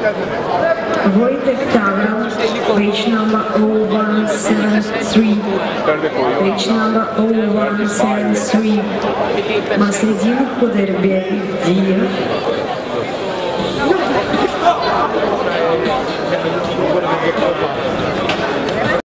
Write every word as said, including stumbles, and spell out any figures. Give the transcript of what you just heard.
Wojtek Tavran, page number oh one seven three. Page number oh one seven three. Масредин Худербердиев. Thank you.